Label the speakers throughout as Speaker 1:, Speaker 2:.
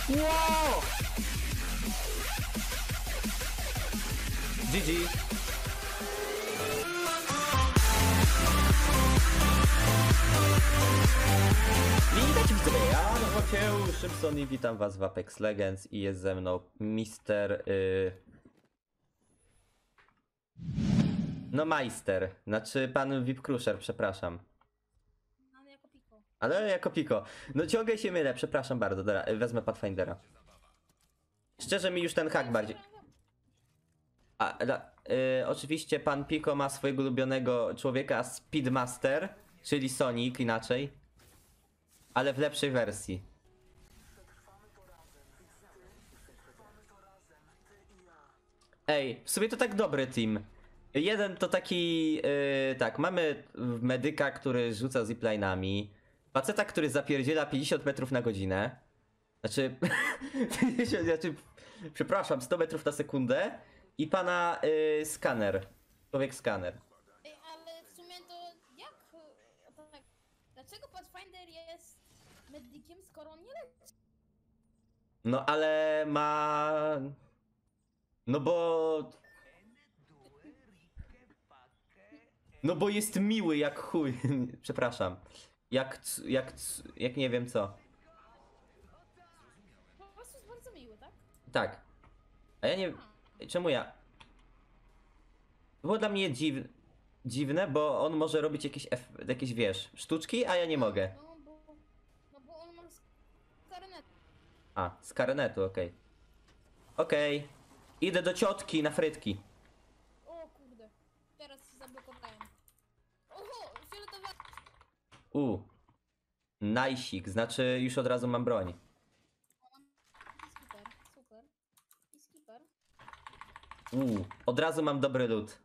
Speaker 1: Wow! GG. Witajcie widzowie, ja Mateusz Szybson i witam was w Apex Legends i jest ze mną Mister... No Majster, znaczy pan VIP Crusher, przepraszam.
Speaker 2: Ale jako piko.
Speaker 1: Ale jako piko. No ciągle się mylę, przepraszam bardzo, dobra, wezmę Pathfindera. Szczerze mi już ten hack bardziej... Oczywiście pan Piko ma swojego ulubionego człowieka Speedmaster, czyli Sonic inaczej, ale w lepszej wersji. Ej, w sumie to tak dobry team. Jeden to taki, tak, mamy medyka, który rzuca zipline'ami, faceta, który zapierdziela 50 metrów na godzinę, znaczy, 50, znaczy, przepraszam, 100 metrów na sekundę i pana skaner, człowiek skaner.
Speaker 2: Ej, ale w sumie to jak... Tak, dlaczego Pathfinder jest medykiem, skoro on nie leci?
Speaker 1: No ale ma... No bo... No bo jest miły jak chuj, przepraszam. Jak nie wiem co.
Speaker 2: Po prostu jest bardzo miły, tak?
Speaker 1: Tak. A ja nie... Czemu ja... Było dla mnie dziwne, bo on może robić jakieś wiesz, sztuczki, a ja nie mogę.
Speaker 2: No bo on ma karnet.
Speaker 1: A, z karnetu, okej. Okej. Idę do ciotki na frytki.
Speaker 2: O kurde, teraz się zablokowałem. Oho, fioletowa...
Speaker 1: Najsik, znaczy już od razu mam broń.
Speaker 2: Skipper, super. I skipper.
Speaker 1: Od razu mam dobry loot.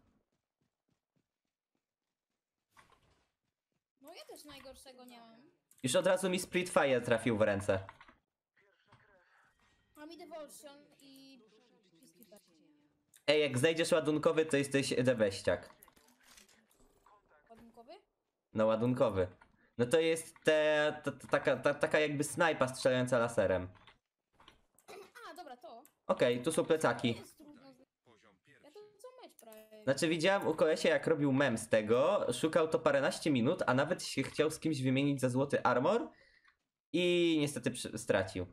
Speaker 2: No ja też najgorszego nie mam.
Speaker 1: Już od razu mi Spitfire trafił w ręce.
Speaker 2: Mam i Devotion i skipper.
Speaker 1: Ej, jak znajdziesz ładunkowy, to jesteś debeściak.
Speaker 2: Ładunkowy?
Speaker 1: No ładunkowy. No to jest taka jakby snajpa strzelająca laserem.
Speaker 2: A, dobra, to.
Speaker 1: Okej, tu są
Speaker 2: To
Speaker 1: plecaki.
Speaker 2: jest trudno. Ja to co mecz prawie.
Speaker 1: Znaczy widziałem u kolesia jak robił mem z tego, szukał to paręnaście minut, a nawet się chciał z kimś wymienić za złoty armor i niestety stracił.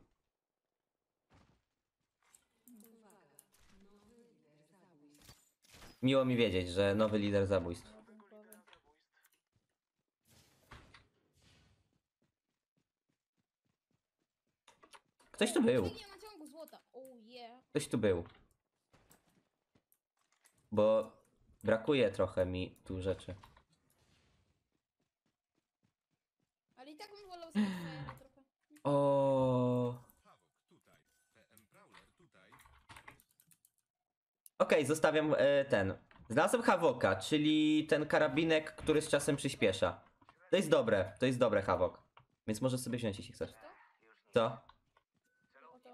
Speaker 1: Miło mi wiedzieć, że nowy lider zabójstw. Ktoś tu był.
Speaker 2: Biegnie na ciągu złota. Oh yeah.
Speaker 1: Ktoś tu był. Bo brakuje trochę mi tu rzeczy.
Speaker 2: Ale i tak bym wolał sobie trochę.
Speaker 1: O. Okej, zostawiam ten. Znalazłem Havoka, czyli ten karabinek, który z czasem przyspiesza. To jest dobre Havok. Więc możesz sobie wziąć, jeśli chcesz. Co?
Speaker 2: Oto.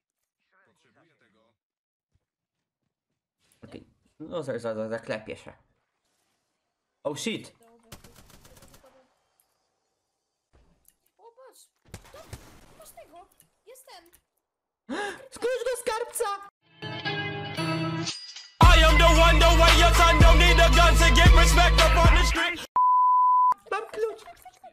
Speaker 1: Okej. No, zaklepię się. Oh shit!
Speaker 2: O, patrz! To, masz tego! Jest ten!
Speaker 1: Skróć do skarbca!
Speaker 3: I am the way your son don't need a gun to get respect up on the street.
Speaker 1: Mam klucz!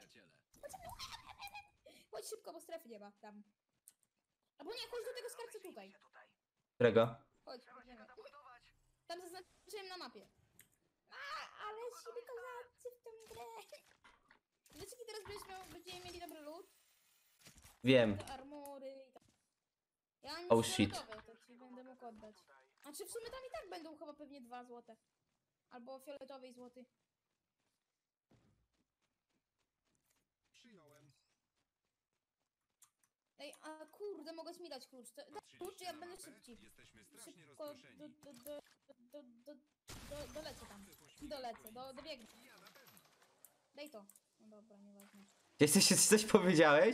Speaker 2: Chodź szybko, bo strefy nie ma tam. Albo nie, chodź do tego skarbca tutaj.
Speaker 1: Którego?
Speaker 2: Chodź, idziemy. Tam zaznaczyłem na mapie. Ale siły kozacy w tą grę. Wiecie, kiedy teraz będziemy mieli dobry loot?
Speaker 1: Wiem.
Speaker 2: Te armory i tak. Ja nic
Speaker 1: Oh, shit.
Speaker 2: fioletowe, to ci będę mógł oddać. Znaczy w sumie tam i tak będą chyba pewnie 2 złote. Albo fioletowy i złoty. Ej, a kurde, mogę mi dać klucz. Daj klucz, ja będę szybciej. Szybko dolecę tam. Dolecę, dobiegnę. Daj to. No dobra, nieważne.
Speaker 1: Coś powiedziałeś?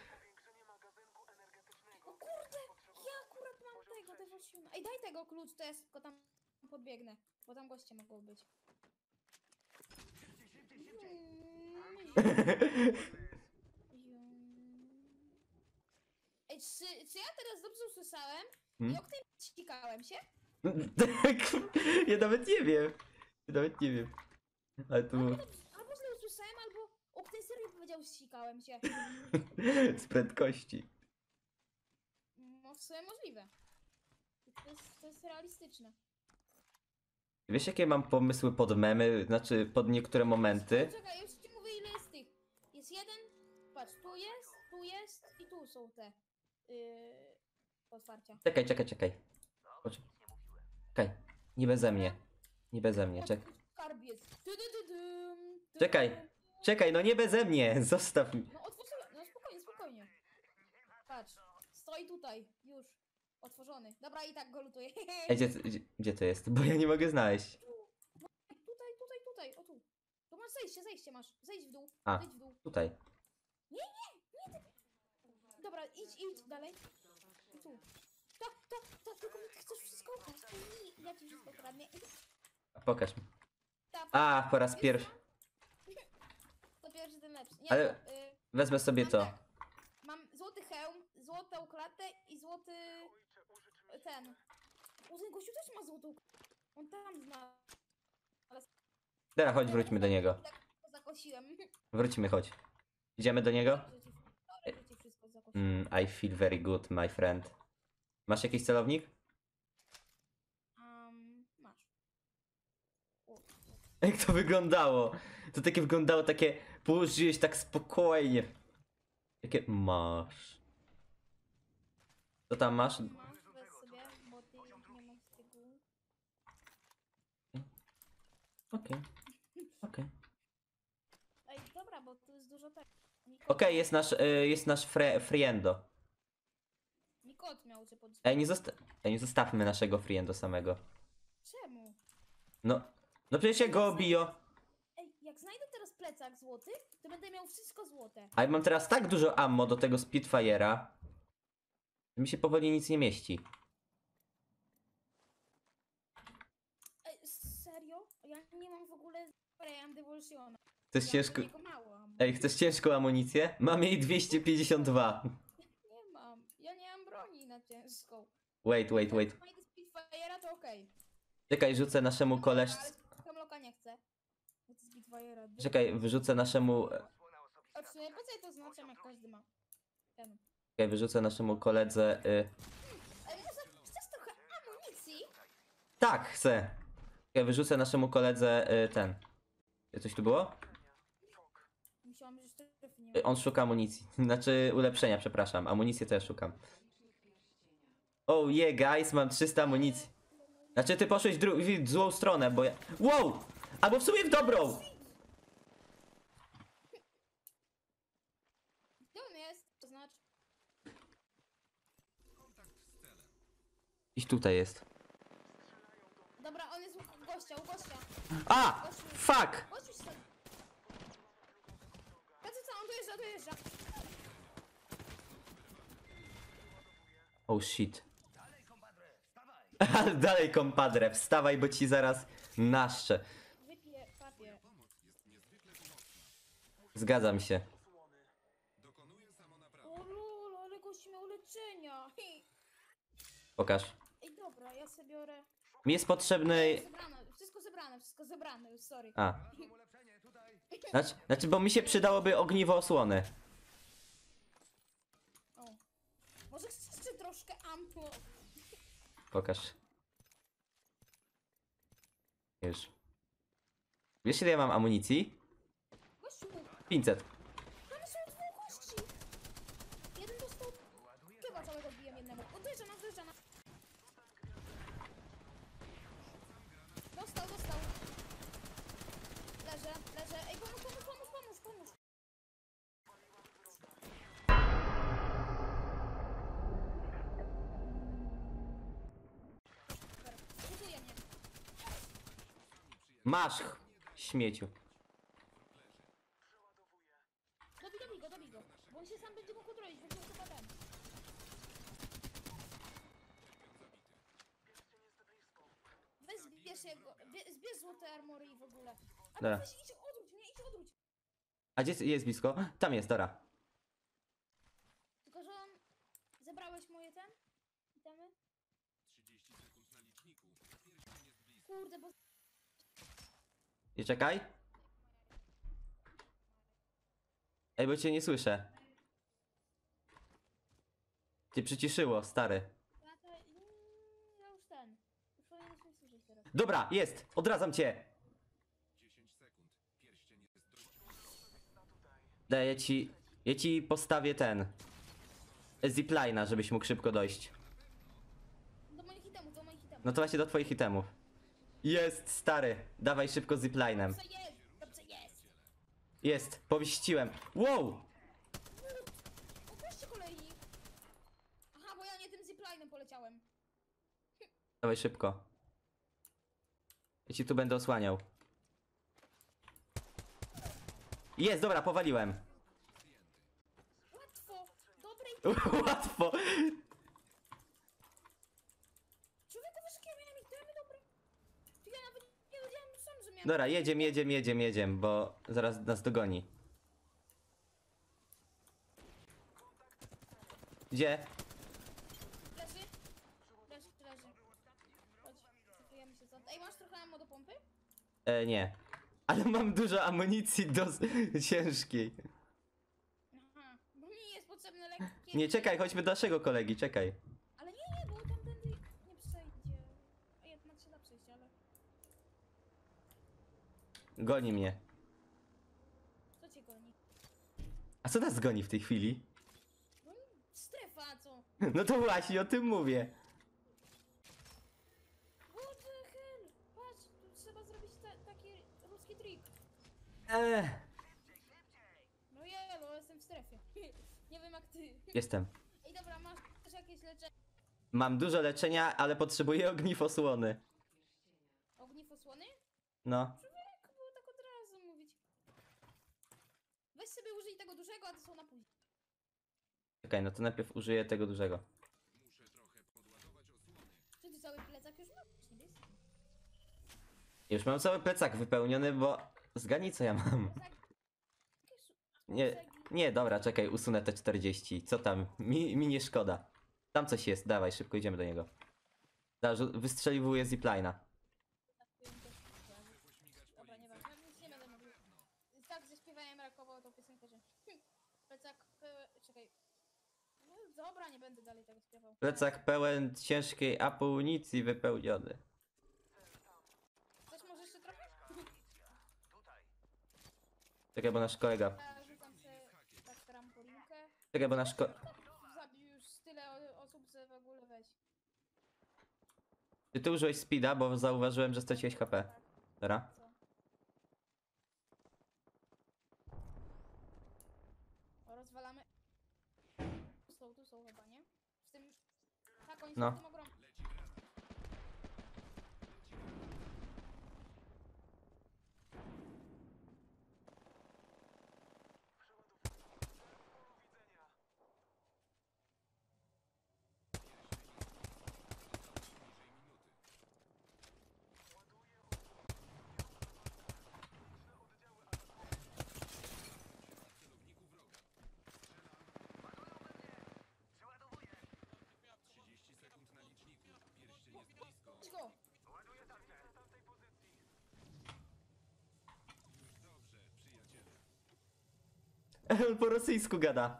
Speaker 2: O kurde, ja akurat mam tego Devociona. Ej, daj tego klucz, to ja szybko tam podbiegnę. Bo tam goście mogą być. Ej, Czy ja teraz dobrze usłyszałem?
Speaker 1: Hmm?
Speaker 2: I oknem ścikałem się?
Speaker 1: Ja nawet nie wiem. Ja nawet nie wiem. Ale to
Speaker 2: Albo źle usłyszałem, albo oknem serio powiedział ścikałem się.
Speaker 1: z prędkości.
Speaker 2: No w sumie możliwe. To jest realistyczne.
Speaker 1: Wiesz, jakie mam pomysły pod memy, znaczy pod niektóre momenty?
Speaker 2: Czekaj, już ci mówię ile jest tych. Jest jeden, patrz, tu jest i tu są te otwarcia.
Speaker 1: Czekaj. Czekaj, nie beze mnie. Nie beze mnie, czekaj.
Speaker 2: Skarb jest.
Speaker 1: Czekaj, no nie beze mnie, zostaw mi.
Speaker 2: No otworzyłem, no spokojnie. Patrz, stoi tutaj, już. Otworzony. Dobra, i tak go lutuję.
Speaker 1: Ej, gdzie to jest? Bo ja nie mogę znaleźć.
Speaker 2: Tutaj, o tu. Tu masz zejście masz. Zejdź w dół,
Speaker 1: A.
Speaker 2: zejdź w dół.
Speaker 1: Tutaj.
Speaker 2: Dobra, idź dalej. I tu. Tylko mi chcesz wszystko ukraść. Ja ci wszystko kradnę.
Speaker 1: Pokaż mi.
Speaker 2: Ta,
Speaker 1: A, po raz pierwszy.
Speaker 2: To pierwszy, ten lepszy. Nie,
Speaker 1: Ale-
Speaker 2: to,
Speaker 1: Wezmę sobie
Speaker 2: mam
Speaker 1: to.
Speaker 2: tak. Mam złoty hełm, złotą klatę i złoty... ten. O, ten gościu też ma złotą klatę. On tam zna.
Speaker 1: Dobra, chodź, wróćmy do niego.
Speaker 2: Tak go zakosiłem.
Speaker 1: Wróćmy, chodź. Idziemy do niego?
Speaker 2: Że ci wszystko zakosiłem.
Speaker 1: I feel very good, my friend. Masz jakiś celownik?
Speaker 2: Masz. O,
Speaker 1: Jak to wyglądało? To takie wyglądało, takie położyłeś tak spokojnie. Jakie masz? Co tam masz?
Speaker 2: masz, weź sobie, bo ty nie masz tego.
Speaker 1: Okej.
Speaker 2: Ej, dobra, bo tu jest dużo tego.
Speaker 1: Okej, jest nasz friendo.
Speaker 2: Mi kot miał cię pod...
Speaker 1: Ej, nie zostawmy naszego friendo samego.
Speaker 2: Czemu?
Speaker 1: No przecież ja go bio.
Speaker 2: Ej, jak znajdę teraz plecak złoty, to będę miał wszystko złote.
Speaker 1: A ja mam teraz tak dużo ammo do tego Spitfire'a, że mi się powoli nic nie mieści.
Speaker 2: Ej, serio? Ja nie mam w ogóle sprayem Devolution.
Speaker 1: Chcesz ciężko...
Speaker 2: Ja mam jego mało.
Speaker 1: Ej, chcesz ciężką amunicję? Mam jej 252.
Speaker 2: Nie mam. Ja nie mam broni na ciężką.
Speaker 1: Wait.
Speaker 2: Jak znajdę Spitfire'a, to okej.
Speaker 1: Czekaj, rzucę naszemu
Speaker 2: Ale
Speaker 1: koleżce...
Speaker 2: Hemlocka nie chcę. Bo to Spitfire'a.
Speaker 1: Czekaj, wyrzucę naszemu...
Speaker 2: A w sumie po co ja to znaczam, jak każdy ma? Ten.
Speaker 1: Czekaj, wyrzucę naszemu koledze...
Speaker 2: Ej, może chcesz trochę amunicji?
Speaker 1: Tak, chcę. Czekaj, wyrzucę naszemu koledze ten... Coś tu było?
Speaker 2: Myślałam, że strefy nie ma.
Speaker 1: On szuka amunicji. Znaczy ulepszenia, przepraszam. Amunicję też szukam. Oh yeah, guys, mam 300 amunicji. Znaczy ty poszłeś w złą stronę, bo ja... Wow! Albo w sumie w dobrą!
Speaker 2: Gdzie on jest? To znaczy...
Speaker 1: Gdzieś tutaj jest.
Speaker 2: Dobra, on jest u gościa.
Speaker 1: A! Fuck!
Speaker 2: Gościu się stoi. Patrz co, on tu dojeżdża.
Speaker 1: Oh shit. Dalej, kompadre, wstawaj, bo ci zaraz naszczę.
Speaker 2: Wypiję papier.
Speaker 1: Zgadzam się.
Speaker 2: O lol, ale gościu miał leczenia.
Speaker 1: Pokaż.
Speaker 2: Ej, dobra, ja sobie biorę...
Speaker 1: Mi jest potrzebny...
Speaker 2: Wszystko zebrane już, sorry.
Speaker 1: A. Znaczy, bo mi się przydałoby ogniwo osłony.
Speaker 2: O. Może chcesz jeszcze troszkę ammo?
Speaker 1: Pokaż. Już. Wiesz, ile ja mam amunicji?
Speaker 2: Gościu,
Speaker 1: 500.
Speaker 2: tam są dwóch gości. Jeden dostał... Chyba całego bijem jednemu. O, dojeżdża nas. Dostał. Leżę. Ej, pomóż. Buduje mnie.
Speaker 1: Masz, śmieciu.
Speaker 2: Dobij go. Bo on się sam będzie mógł odroić, bo to chyba ten. Weź zbierz jego, zbierz złote armory i w ogóle. A
Speaker 1: Dobra.
Speaker 2: weź idź odwróć.
Speaker 1: A gdzie jest blisko? Tam jest, dobra.
Speaker 2: Tylko, że on... Zebrałeś moje Kurde, bo...
Speaker 1: I czekaj. Ej, bo cię nie słyszę. Cię przyciszyło, stary.
Speaker 2: Ja to... Ja już ten. Już powinieneś mnie słyszeć teraz.
Speaker 1: Dobra, jest! Odradzam cię! Daję ci... Ja ci postawię ten... Ziplina, żebyś mógł szybko dojść.
Speaker 2: Do moich itemów, do moich itemów.
Speaker 1: No to właśnie do twoich itemów. Jest, stary! Dawaj szybko ziplinem.
Speaker 2: Dobrze jest, dobrze jest.
Speaker 1: Jest, powiściłem. Wow!
Speaker 2: O, proszę kolei. Aha, bo ja nie tym ziplinem poleciałem.
Speaker 1: Dawaj szybko. Ja ci tu będę osłaniał. Jest, dobra, powaliłem.
Speaker 2: Łatwo. Dobrej...
Speaker 1: Łatwo.
Speaker 2: Człowieku, wiesz, jakie ja miałem itemy dobre? Ty ja nawet nie wiedziałem sam, że miałem...
Speaker 1: Dobra, jedziemy, bo zaraz nas dogoni. Gdzie?
Speaker 2: Leży? Leży. Chodź, cofujemy się za... Ej, masz trochę ammo do pompy?
Speaker 1: Nie. Ale mam dużo amunicji do ciężkiej.
Speaker 2: Aha, bo mi jest potrzebne lekkie...
Speaker 1: Nie, czekaj, chodźmy do naszego kolegi, czekaj.
Speaker 2: Ale nie, bo tamtędy nie przejdzie. A jednak się da przejść, ale...
Speaker 1: Goni mnie.
Speaker 2: Co cię goni?
Speaker 1: A co nas goni w tej chwili?
Speaker 2: No, strefa, co?
Speaker 1: No to właśnie, o tym mówię.
Speaker 2: What the hell? Patrz, tu trzeba zrobić taki ruski trik. No jelo, jestem w strefie. Nie wiem jak ty.
Speaker 1: Jestem.
Speaker 2: Ej, dobra, masz też jakieś leczenie?
Speaker 1: Mam dużo leczenia, ale potrzebuję ogniwosłony.
Speaker 2: Ognifosłony?
Speaker 1: No.
Speaker 2: Człowieku, było tak od razu mówić. Weź sobie użyj tego dużego, a to są na później.
Speaker 1: Czekaj, no to najpierw użyję tego dużego.
Speaker 2: Czy ty cały plecak już masz? Nie wiesz?
Speaker 1: Już mam cały plecak wypełniony, bo... Zgadnij co ja mam. Nie, nie, dobra, czekaj, usunę te 40. Co tam? Mi nie szkoda. Tam coś jest, dawaj, szybko idziemy do niego. Wystrzeliwuję ziplina.
Speaker 2: Dobra, nieważne, nic nie będę mówił. Tak, zaśpiewałem rakowo tą piosenkę, że... Plecak... Czekaj. No dobra, nie będę dalej tego śpiewał.
Speaker 1: Plecak pełen ciężkiej amunicji wypełniony.
Speaker 2: Coś może jeszcze trochę?
Speaker 1: Czekaj, bo nasz kolega...
Speaker 2: Ja rzucam sobie tak trampolinkę.
Speaker 1: Czekaj, bo nasz
Speaker 2: Zabił już tyle osób, że w ogóle weź.
Speaker 1: Czy ty użyłeś speeda, bo zauważyłem, że straciłeś HP. Dobra.
Speaker 2: Co? O, rozwalamy. Tu są chyba, nie? W tym... Tak, oni
Speaker 1: No.
Speaker 2: są w tym ogromnym. Chodź go!
Speaker 1: On po rosyjsku gada.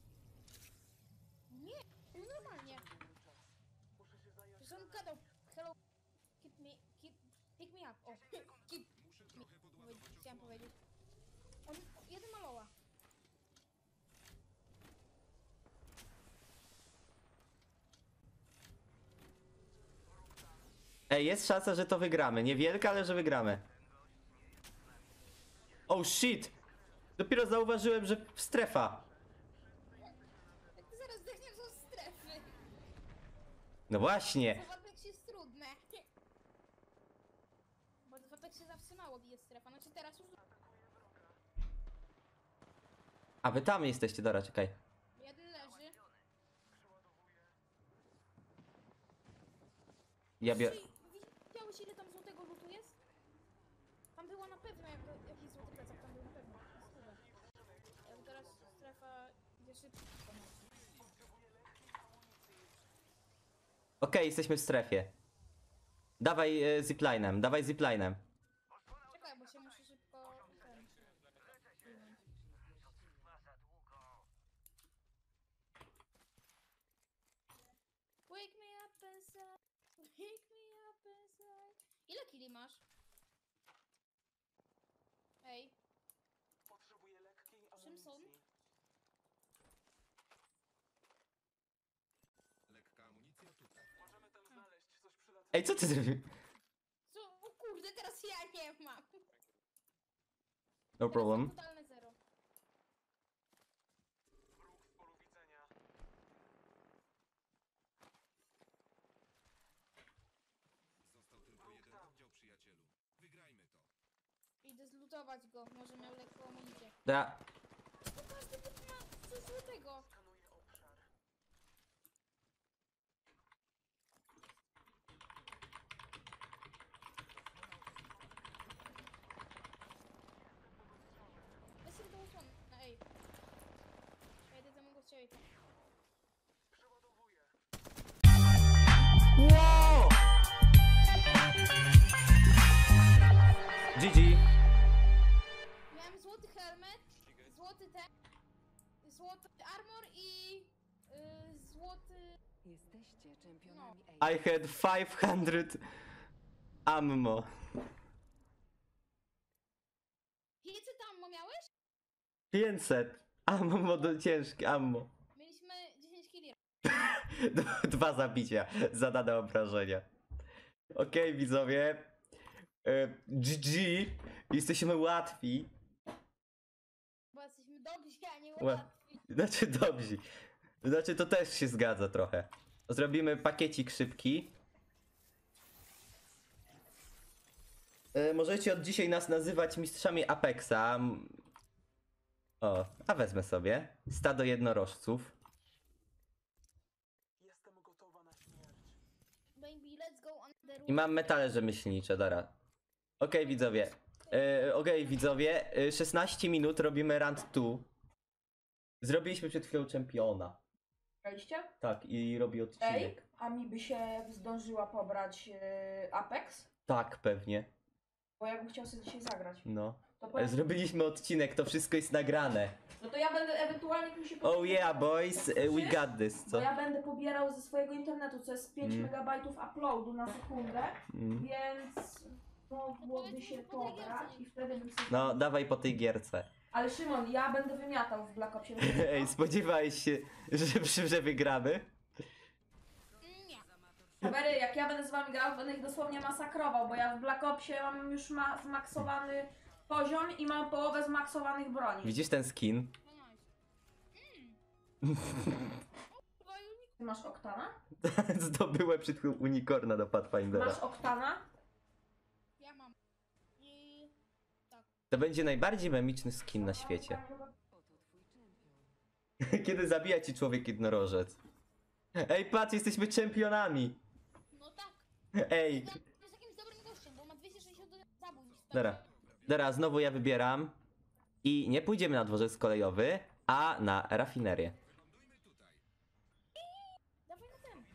Speaker 2: Nie, no normalnie. Przecież on gadał, hello, pick me up, o, keep me, chciałem powiedzieć. On, jeden maloła.
Speaker 1: Ej, jest szansa, że to wygramy. Niewielka, ale że wygramy. Oh shit! Dopiero zauważyłem, że strefa.
Speaker 2: Ty zaraz zdechniesz od strefy.
Speaker 1: No właśnie.
Speaker 2: Bo w Apexie jest trudne. Bo w Apexie zawsze mało bije strefa, znaczy teraz już...
Speaker 1: A wy tam jesteście, dobra, czekaj.
Speaker 2: Jeden leży.
Speaker 1: Ja biorę...
Speaker 2: Widziałeś ile tam złotego lutu jest? Tam było na pewno jakiś złoty plecak, tam był na pewno. Teraz strefa idzie szybko.
Speaker 1: Okej, jesteśmy w strefie. Dawaj ziplinem, dawaj ziplinem.
Speaker 2: Czekaj, bo się muszę szybko... ten, płynąć. Wake me up inside, wake me up inside. Ile kili masz? Ej,
Speaker 4: Potrzebuję lekkiej
Speaker 2: czym są?
Speaker 4: amunicji.
Speaker 5: Lekka amunicja tutaj.
Speaker 4: Możemy tam znaleźć coś przydatnego.
Speaker 1: Ej, co ty zrobił?
Speaker 2: Co? O kurde, teraz ja nie mam.
Speaker 1: No problem.
Speaker 2: Totalne zero.
Speaker 4: Wróg w polu widzenia.
Speaker 5: Został tylko jeden oddział, przyjacielu. Wygrajmy to.
Speaker 2: Idę zlutować go, może miał lekką amunicję.
Speaker 1: Da.
Speaker 2: No każdy typ ma coś złotego.
Speaker 4: Skanuję obszar.
Speaker 2: Weź sobie tą osłonę, ej. Ja idę temu gościowi.
Speaker 4: Przeładowuję.
Speaker 1: Wow! GG.
Speaker 2: Miałem złoty helmet, złoty ten, złoty armor i złoty...
Speaker 6: Jesteście czempionami
Speaker 1: I had 500 ammo.
Speaker 2: 500 ammo miałeś?
Speaker 1: 500 ammo do ciężkie ammo.
Speaker 2: Mieliśmy 10 kili.
Speaker 1: 2 zabicia, zadane obrażenia. Okej, widzowie. GG. Jesteśmy łatwi.
Speaker 2: Bo jesteśmy dobrzy, a nie
Speaker 1: Ła-
Speaker 2: łatwi.
Speaker 1: Znaczy dobrzy. Znaczy to też się zgadza trochę. Zrobimy pakiecik szybki. Możecie od dzisiaj nas nazywać mistrzami Apexa. O, a wezmę sobie. Stado jednorożców.
Speaker 4: Jestem gotowa na śmierć.
Speaker 2: Baby, let's go on the roof.
Speaker 1: I mam metale rzemieślnicze, dobra. Okej, widzowie. Okej, widzowie. 16 minut robimy round 2. Zrobiliśmy przed chwilą czempiona.
Speaker 7: Graliście?
Speaker 1: Tak, i robi
Speaker 7: Ej,
Speaker 1: odcinek.
Speaker 7: a mi by się zdążyła pobrać Apex?
Speaker 1: Tak, pewnie.
Speaker 7: Bo ja bym chciał sobie dzisiaj zagrać.
Speaker 1: No.
Speaker 7: To powiem,
Speaker 1: Zrobiliśmy odcinek, to wszystko jest nagrane.
Speaker 7: no to ja będę ewentualnie jak mi się
Speaker 1: Oh yeah, boys, we got this,
Speaker 7: Bo
Speaker 1: co?
Speaker 7: ja będę pobierał ze swojego internetu, co jest 5 MB uploadu na sekundę,
Speaker 1: Mm.
Speaker 7: więc mogłoby się pobrać i wtedy bym sobie...
Speaker 1: No, dawaj po tej gierce.
Speaker 7: Ale Szymon, ja będę wymiatał w Black Opsie.
Speaker 1: Ej, spodziewałeś się, że wygramy?
Speaker 2: Nie.
Speaker 7: Kamery, jak ja będę z wami grał, będę ich dosłownie masakrował, bo ja w Black Opsie mam już zmaksowany poziom i mam połowę zmaksowanych broni.
Speaker 1: Widzisz ten skin?
Speaker 2: No nice. Kurwa, unik-
Speaker 7: Ty masz Oktana?
Speaker 1: Zdobyłem przed chwilą unicorna do Pathfindera.
Speaker 7: Masz Oktana?
Speaker 2: Ja mam. I... tak.
Speaker 1: To będzie najbardziej memiczny skin na świecie.
Speaker 6: Oto twój czempion.
Speaker 1: Kiedy zabija ci człowiek jednorożec. Ej, patrz, jesteśmy czempionami.
Speaker 2: No tak.
Speaker 1: Ej,
Speaker 2: Ja jest jakimś dobrym gościem, bo ma 260 zabójstw.
Speaker 1: dobra. Dobra, znowu ja wybieram. I nie pójdziemy na dworzec kolejowy, a na rafinerię.
Speaker 2: Dawaj na ten.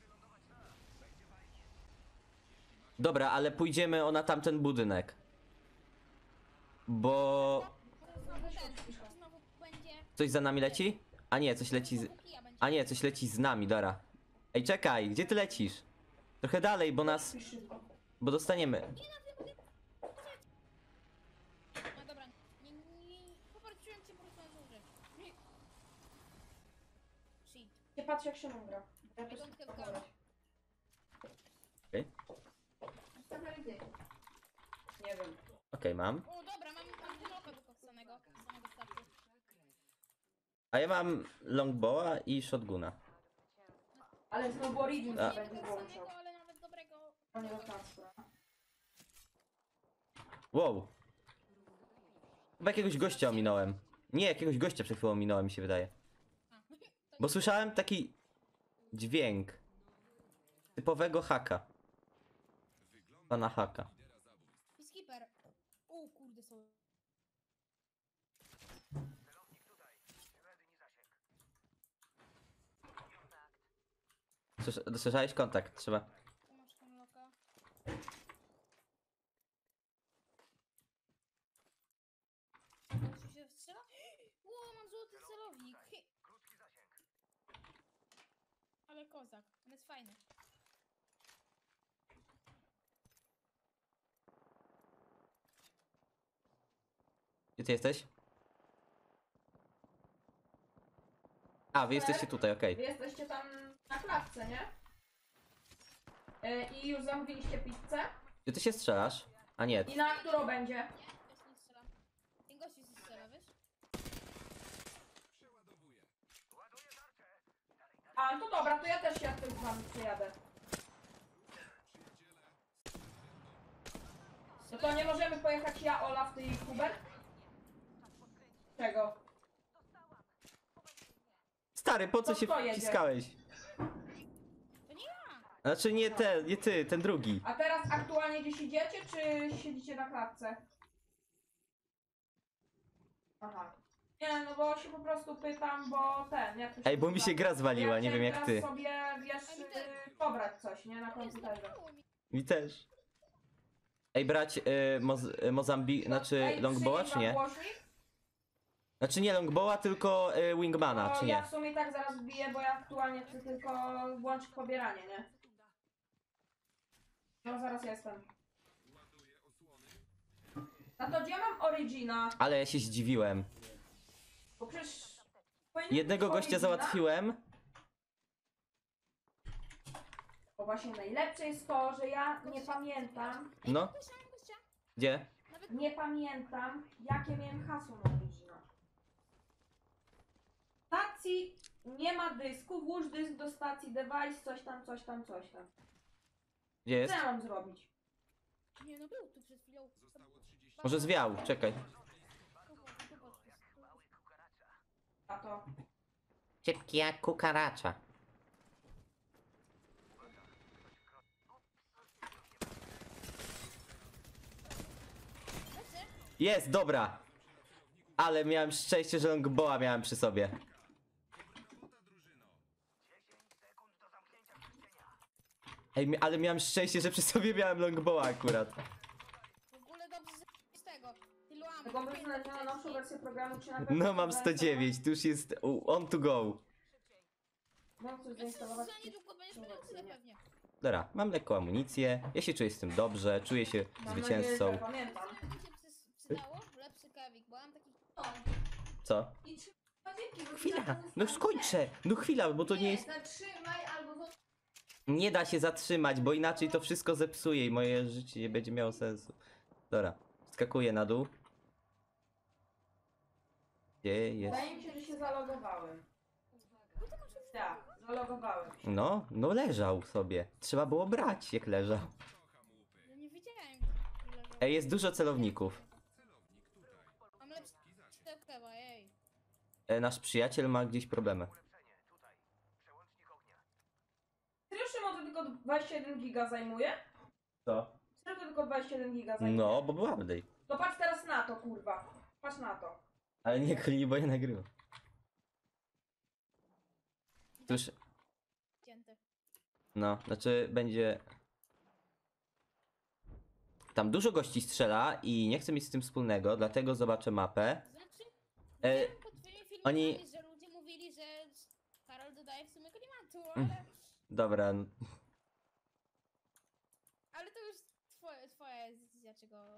Speaker 1: Dobra, ale pójdziemy na tamten budynek. Bo...
Speaker 2: Znowu będzie...
Speaker 1: Coś za nami leci? A nie, coś leci z...
Speaker 2: Kija będzie.
Speaker 1: A nie, coś leci z nami, dobra. Ej, czekaj, gdzie ty lecisz? Trochę dalej, bo nas...
Speaker 7: Pisz szybko.
Speaker 1: Bo dostaniemy...
Speaker 2: No dobra, nie popatrzyłem cię po prostu na tą rzecz. Shit.
Speaker 7: Nie patrz jak Szymon gra. Ja
Speaker 2: I
Speaker 7: też
Speaker 2: don't have
Speaker 7: chcę
Speaker 2: gun.
Speaker 1: Okej,
Speaker 7: Nie wiem.
Speaker 1: okej, mam.
Speaker 2: O dobra, mam wyloka tylko z samego startu.
Speaker 1: A ja mam longbowa i shotguna.
Speaker 7: Ale znowu Origin
Speaker 1: A.
Speaker 7: się będzie
Speaker 2: Tylko
Speaker 7: włączał.
Speaker 2: samego, ale nawet dobrego.
Speaker 7: A nie rotację.
Speaker 1: Wow. Chyba jakiegoś gościa ominąłem. Nie, jakiegoś gościa przed chwilą ominąłem, mi się wydaje.
Speaker 2: A.
Speaker 1: Bo słyszałem taki dźwięk typowego haka. Pana haka.
Speaker 2: Peacekeeper. O kurde, są.
Speaker 1: Słyszałeś kontakt? Trzeba.
Speaker 2: Tu masz ten loka. kozak. On jest fajny.
Speaker 1: Gdzie ty jesteś? A, wy jesteście tutaj, okej.
Speaker 7: Wy jesteście tam na klatce, nie? I już zamówiliście pizzę?
Speaker 1: Gdzie ty się strzelasz? A nie,
Speaker 7: I na którą będzie?
Speaker 2: Nie, ja się nie strzelam. Ten gościu się strzela, wiesz?
Speaker 7: A, to dobra, to ja też się z wami przyjadę. No to nie możemy pojechać ja, Olaf, ty i Hubert? Czego?
Speaker 1: stary, po co
Speaker 7: To
Speaker 1: się
Speaker 7: kto jedzie?
Speaker 1: wciskałeś?
Speaker 2: To nie ja!
Speaker 1: Znaczy nie ten, nie ty, ten drugi.
Speaker 7: A teraz aktualnie gdzieś idziecie, czy siedzicie na klatce? Aha. Nie, no bo się po prostu pytam, bo ten, jak to się
Speaker 1: Ej, bo mi
Speaker 7: nazywa?
Speaker 1: się gra zwaliła,
Speaker 7: Ja
Speaker 1: nie wiem jak
Speaker 7: chciałem
Speaker 1: ty.
Speaker 7: teraz sobie, wiesz, pobrać coś, nie, na
Speaker 2: Nie
Speaker 7: komputerze.
Speaker 2: zlapało mi.
Speaker 1: Mi też. Ej, brać Mozambik, znaczy
Speaker 7: Ej,
Speaker 1: Longbowa
Speaker 7: przyjmij
Speaker 1: czy nie?
Speaker 7: wam głośnik?
Speaker 1: Znaczy nie Longbowa, tylko Wingmana,
Speaker 7: No,
Speaker 1: czy
Speaker 7: ja
Speaker 1: nie?
Speaker 7: w sumie i tak zaraz biję, bo ja aktualnie chcę tylko włączyć pobieranie, nie? No, zaraz jestem. No to gdzie mam Origina?
Speaker 1: Ale ja się zdziwiłem.
Speaker 7: Bo przecież... powinien
Speaker 1: Jednego
Speaker 7: być
Speaker 1: gościa
Speaker 7: Origina.
Speaker 1: załatwiłem.
Speaker 7: Bo właśnie najlepsze jest to, że ja nie pamiętam,
Speaker 1: No,
Speaker 2: Gościa, mam gościa.
Speaker 1: gdzie?
Speaker 2: Nawet
Speaker 7: nie pamiętam, jakie miałem hasło na Origina. Stacji nie ma dysku, włóż dysk do stacji device, coś tam, coś tam, coś tam.
Speaker 1: Gdzie jest?
Speaker 7: Co ja mam zrobić?
Speaker 2: nie, no był tu przed chwilą.
Speaker 5: Zostało 30
Speaker 1: Może zwiał, czekaj.
Speaker 7: A to...
Speaker 1: Szybki jak kukaracza. Jest, dobra. Ale miałem szczęście, że Longbowa miałem przy sobie. Ej, ale miałem szczęście, że przy sobie miałem Longbowa akurat.
Speaker 2: W ogóle dobrze z tego. Tylu ammo.
Speaker 7: Taką wyznać na nowszą wersję programu, czy na pewno...
Speaker 1: No mam 109, tu już jest on to go.
Speaker 7: Mam coś
Speaker 2: Więc
Speaker 7: zainstalować.
Speaker 2: za niedługo będziesz miał tyle pewnie.
Speaker 1: Dobra, mam lekką amunicję, ja się czuję z tym dobrze, czuję się
Speaker 7: Mam
Speaker 1: zwycięzcą.
Speaker 7: nadzieję, że pamiętam.
Speaker 2: Co mi się przydało? Lepszy kewik, bo ja mam taki...
Speaker 1: Co?
Speaker 7: I dzięki,
Speaker 1: Chwila, no skończę, no chwila, bo to nie jest...
Speaker 7: Zatrzymaj albo...
Speaker 1: Nie da się zatrzymać, bo inaczej to wszystko zepsuje i moje życie nie będzie miało sensu. Dobra, skakuję na dół. Gdzie jest?
Speaker 7: Wydaje mi się, że się zalogowałem. Tak, zalogowałem się.
Speaker 1: No, no leżał sobie. Trzeba było brać, jak leżał.
Speaker 2: Ja nie widziałem. Ile go-
Speaker 1: Ej, jest dużo celowników.
Speaker 2: Mam lepszy kewa, ej.
Speaker 1: Nasz przyjaciel ma gdzieś problemy.
Speaker 7: Serio, Szymon, to tylko 21 giga zajmuje?
Speaker 1: Co?
Speaker 7: Serio, to tylko 21 giga zajmuje?
Speaker 1: No, bo był update.
Speaker 7: To patrz teraz na to, kurwa. Patrz na to.
Speaker 1: Ale nie klnij, bo ja nagrywam. Tuż,
Speaker 2: Cięte.
Speaker 1: no, znaczy będzie... Tam dużo gości strzela i nie chcę mieć z tym wspólnego, dlatego zobaczę mapę.
Speaker 2: Znaczy,
Speaker 1: E,
Speaker 2: wiem po twoimi filmikami,
Speaker 1: oni-
Speaker 2: że ludzie mówili, że Karol dodaje w sumie klimatu,
Speaker 1: Mm.
Speaker 2: ale...
Speaker 1: Dobra, no,
Speaker 2: Ale to już twoja decyzja, czego...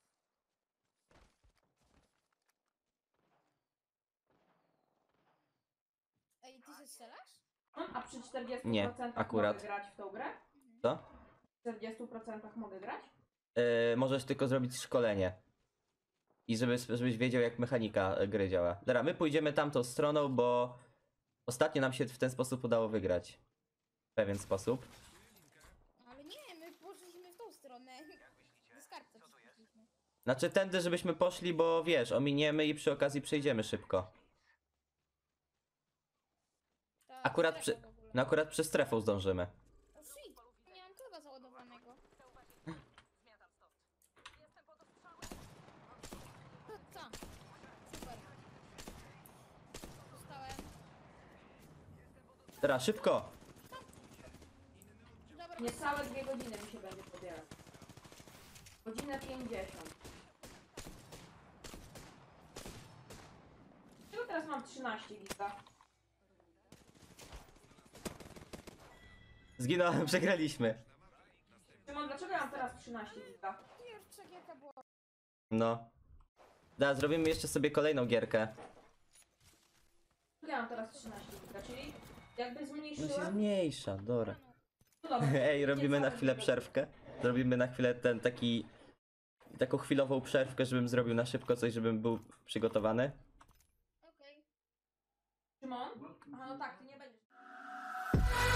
Speaker 2: Ej, ty się strzelasz?
Speaker 7: A przy 40%
Speaker 1: Nie, akurat.
Speaker 7: mogę grać w tą grę?
Speaker 1: co?
Speaker 7: W 40% mogę grać?
Speaker 1: Możesz tylko zrobić szkolenie. I żebyś wiedział, jak mechanika gry działa. Dobra, my pójdziemy tamtą stroną, bo ostatnio nam się w ten sposób udało wygrać. W pewien sposób.
Speaker 2: Ale nie, my poszliśmy w tą stronę. Do skarbca przyszliśmy.
Speaker 1: Znaczy tędy, żebyśmy poszli, bo wiesz, ominiemy i przy okazji przejdziemy szybko.
Speaker 2: Ta
Speaker 1: Akurat
Speaker 2: strefa
Speaker 1: przy,
Speaker 2: w ogóle.
Speaker 1: no akurat przez strefą zdążymy.
Speaker 2: O shit, nie mam klewa załadowanego. Co? Super. Dostałem.
Speaker 1: Dobra, szybko!
Speaker 2: Dobra,
Speaker 7: Niecałe 2 godziny mi się będzie pobierać. Godzinę 50. Czego teraz mam 13 giga?
Speaker 1: Zginąłem, przegraliśmy.
Speaker 7: Szymon, dlaczego ja mam teraz 13 giga?
Speaker 2: Pierwsza gierka była.
Speaker 1: No. Da, zrobimy jeszcze sobie kolejną gierkę.
Speaker 7: Ja mam teraz 13 giga, czyli jakby
Speaker 1: No się
Speaker 7: zmniejszyłem...
Speaker 1: zmniejsza, dobra.
Speaker 7: No dobra.
Speaker 1: Ej, robimy na
Speaker 7: Cały
Speaker 1: chwilę
Speaker 7: giga.
Speaker 1: przerwkę. Zrobimy na chwilę taką chwilową przerwkę, żebym zrobił na szybko coś, żebym był przygotowany.
Speaker 2: Okej.
Speaker 7: Szymon? Aha, no tak, ty nie będziesz.